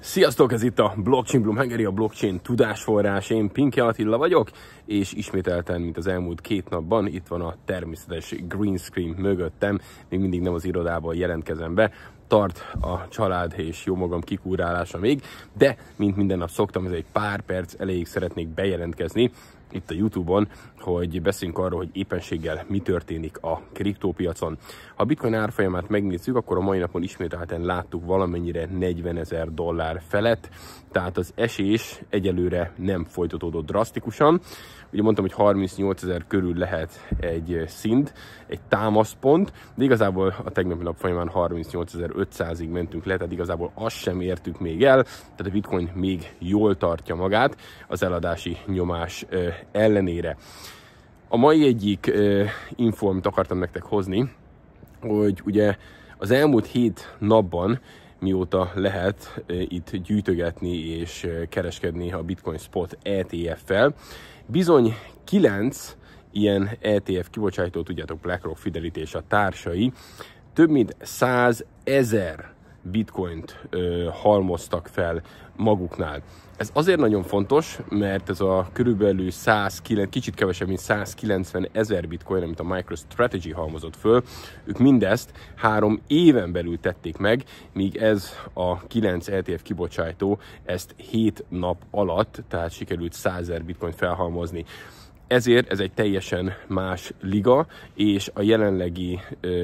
Sziasztok, ez itt a Blockchain Bloom Hungary, a blockchain tudásforrás. Én Pinky Attila vagyok, és ismételten, mint az elmúlt 2 napban, itt van a természetes green screen mögöttem. Még mindig nem az irodában jelentkezem be, tart a család és jó magam kikúrálása még, de mint minden nap szoktam, ez egy pár perc elejéig szeretnék bejelentkezni itt a YouTube-on, hogy beszéljünk arról, hogy éppenséggel mi történik a kriptópiacon. Ha a bitcoin árfolyamát megnézzük, akkor a mai napon ismételten láttuk valamennyire $40,000 felett, tehát az esés egyelőre nem folytatódott drasztikusan. Ugye mondtam, hogy 38,000 körül lehet egy szint, egy támaszpont, de igazából a tegnapi nap folyamán 38.500-ig mentünk le, tehát igazából azt sem értük még el, tehát a bitcoin még jól tartja magát az eladási nyomás ellenére. A mai egyik info, amit akartam nektek hozni, hogy ugye az elmúlt 7 napban, mióta lehet itt gyűjtögetni és kereskedni a Bitcoin Spot ETF-fel, bizony 9 ilyen ETF kibocsátó, tudjátok, BlackRock, Fidelity és a társai több mint 100,000 bitcoint halmoztak fel maguknál. Ez azért nagyon fontos, mert ez a körülbelül kicsit kevesebb, mint 190,000 bitcoin, amit a MicroStrategy halmozott föl, ők mindezt 3 éven belül tették meg, míg ez a 9 ETF kibocsátó ezt 7 nap alatt, tehát sikerült 100,000 bitcoint felhalmozni. Ezért ez egy teljesen más liga, és a jelenlegi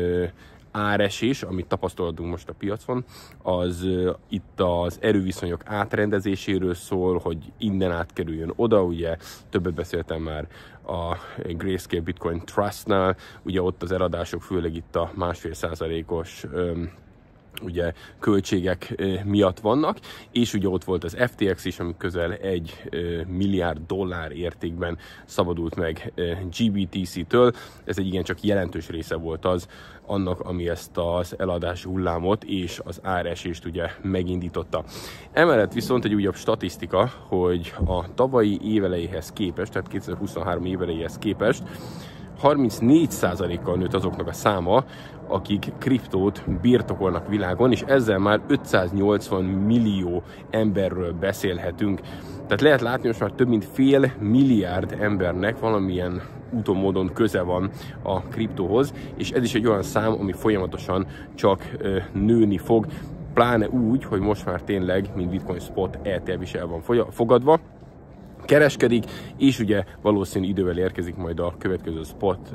áresés, amit tapasztalhatunk most a piacon, az itt az erőviszonyok átrendezéséről szól, hogy innen átkerüljön oda, ugye többet beszéltem már a Grayscale Bitcoin Trustnál, ugye ott az eladások főleg itt a 1,5%-os ugye költségek miatt vannak, és ugye ott volt az FTX is, ami közel $1 milliárd értékben szabadult meg GBTC-től. Ez egy igencsak jelentős része volt az annak, ami ezt az eladási hullámot és az áresést ugye megindította. Emellett viszont egy újabb statisztika, hogy a tavalyi évelejéhez képest, tehát 2023 évelejéhez képest 34%-kal nőtt azoknak a száma, akik kriptót birtokolnak világon, és ezzel már 580 millió emberről beszélhetünk. Tehát lehet látni, most már több mint $500 milliárd embernek valamilyen úton, módon köze van a kriptóhoz, és ez is egy olyan szám, ami folyamatosan csak nőni fog, pláne úgy, hogy most már tényleg, mint Bitcoin Spot ETF is el van fogadva, kereskedik, és ugye valószínű idővel érkezik majd a következő spot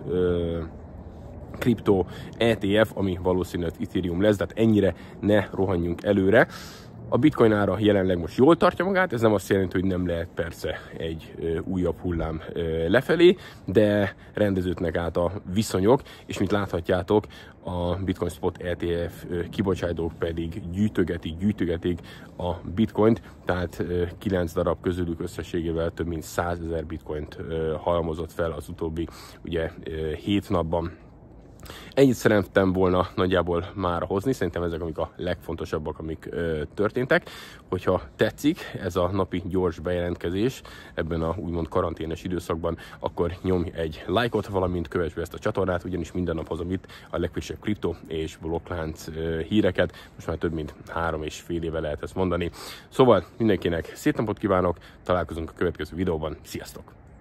kriptó ETF, ami valószínűleg Ethereum lesz, tehát ennyire ne rohanjunk előre. A bitcoin ára jelenleg most jól tartja magát, ez nem azt jelenti, hogy nem lehet persze egy újabb hullám lefelé, de rendeződnek át a viszonyok, és mint láthatjátok, a Bitcoin Spot ETF kibocsátók pedig gyűjtögetik a bitcoint, tehát 9 darab közülük összességével több mint 100,000 bitcoint halmozott fel az utóbbi ugye 7 napban. Ennyit szerettem volna nagyjából már hozni, szerintem ezek amik a legfontosabbak, amik történtek. Hogyha tetszik ez a napi gyors bejelentkezés ebben a úgymond karanténes időszakban, akkor nyomj egy lájkot, valamint kövess be ezt a csatornát, ugyanis minden nap hozom itt a legfrissebb kriptó és blokklánc híreket. Most már több mint 3,5 éve lehet ezt mondani. Szóval mindenkinek szép napot kívánok, találkozunk a következő videóban, sziasztok!